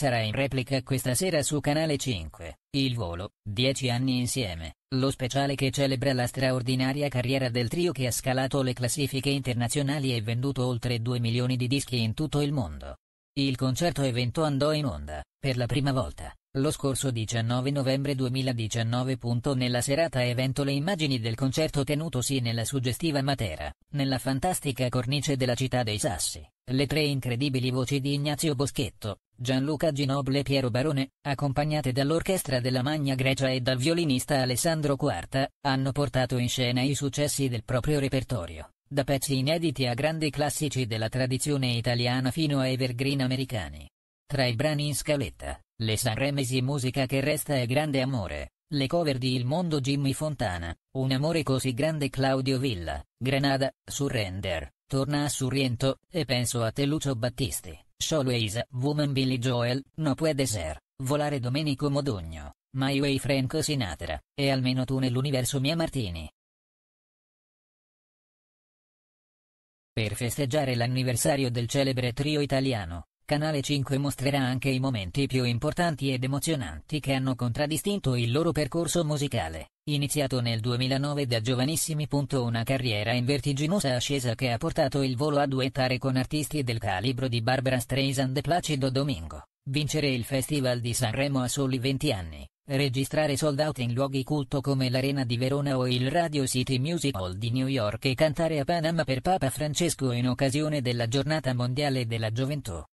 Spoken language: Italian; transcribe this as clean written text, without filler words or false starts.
sarà in replica questa sera su Canale 5, Il Volo, 10 anni insieme, lo speciale che celebra la straordinaria carriera del trio che ha scalato le classifiche internazionali e venduto oltre 2 milioni di dischi in tutto il mondo. Il concerto evento andò in onda, per la prima volta, lo scorso 19 novembre 2019. Nella serata evento le immagini del concerto tenutosi nella suggestiva Matera, nella fantastica cornice della città dei Sassi, le tre incredibili voci di Ignazio Boschetto, Gianluca Ginoble e Piero Barone, accompagnate dall'orchestra della Magna Grecia e dal violinista Alessandro Quarta, hanno portato in scena i successi del proprio repertorio, da pezzi inediti a grandi classici della tradizione italiana fino a evergreen americani. Tra i brani in scaletta, le Sanremesi Musica che resta e Grande Amore, le cover di Il Mondo Jimmy Fontana, Un amore così grande Claudio Villa, Granada, Surrender, Torna a Sorrento, e Penso a te Lucio Battisti, Showways, Woman Billy Joel, No Puede Ser, Volare Domenico Modugno, My Way Frank Sinatra, e Almeno tu nell'universo Mia Martini. Per festeggiare l'anniversario del celebre trio italiano, Canale 5 mostrerà anche i momenti più importanti ed emozionanti che hanno contraddistinto il loro percorso musicale, iniziato nel 2009 da giovanissimi. Una carriera in vertiginosa ascesa che ha portato il Volo a duettare con artisti del calibro di Barbara Streisand e Placido Domingo, vincere il Festival di Sanremo a soli 20 anni, registrare sold out in luoghi culto come l'Arena di Verona o il Radio City Music Hall di New York e cantare a Panama per Papa Francesco in occasione della Giornata Mondiale della Gioventù.